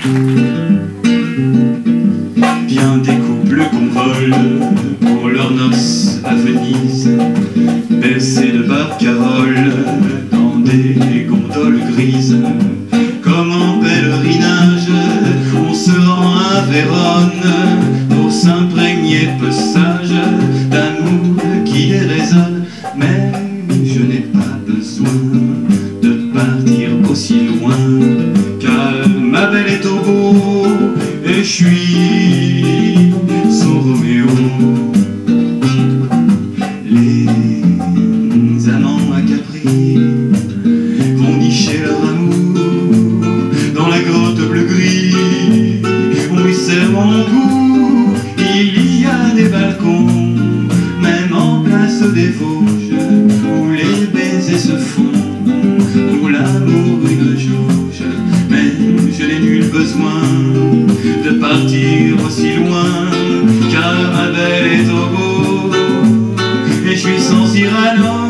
Bien des couples convolent pour leurs noces à Venise, bercés de barcaroles dans des gondoles grises. Comme en pèlerinage, on se rend à Vérone pour s'imprégner peu sage d'amour qui déraisonne. Mais je n'ai pas besoin de partir aussi loin, car ma belle est au beau et je suis son Roméo. Les amants à Capri vont nicher leur amour dans la grotte bleu-gris. On lui sert mon goût, il y a des balcons, même en place des Vosges, où les baisers se font, pour l'amour une jauge. Mais je n'ai nul besoin de partir aussi loin, car ma belle est au beau et je suis son Cyrano.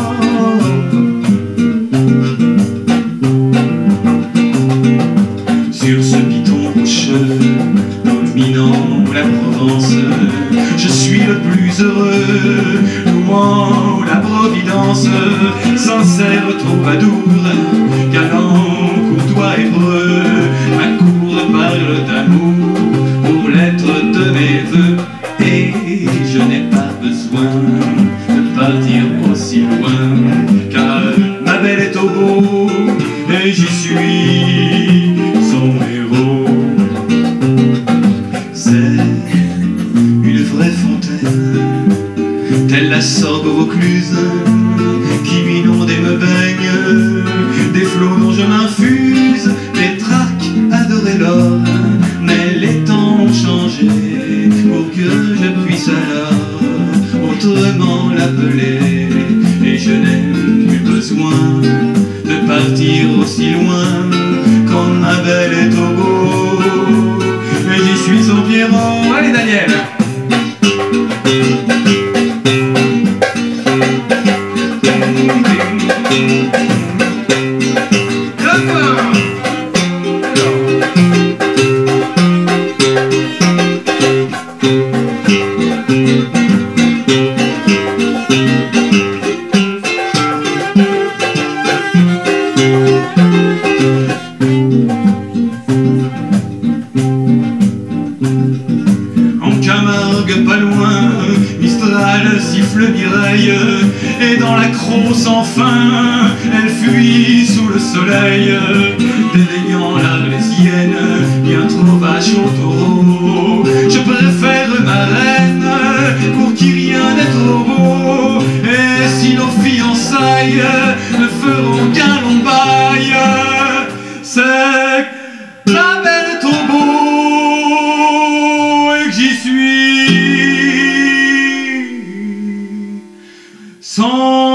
Sur ce piton rocheux dominant la Provence, je suis le plus heureux, louant la Providence. Sincère troubadour, galant, courtois, hébreu, ma cour parle d'amour pour l'être de mes vœux. Et je n'ai pas besoin de partir aussi loin, car ma belle est au beau et j'y suis son héros. C'est une vraie fontaine, telle la Sorgue Vaucluse, qui m'inonde et me baigne, des flots dont je m'infuse, des traques adorer l'or. Mais les temps ont changé pour que je puisse alors autrement l'appeler, et je n'ai plus besoin de partir aussi loin quand ma belle est au beau et j'y suis son Pierrot. Allez Daniel! Pas loin, Mistral siffle Mireille, et dans la Crosse enfin, elle fuit sous le soleil, dédaignant l'Arlésienne, bien trop vache au taureau. Je préfère ma reine, pour qui rien n'est trop beau, et si nos fiançailles ne feront qu'un long bail, c'est la belle est au beau et que j'y suis. Sans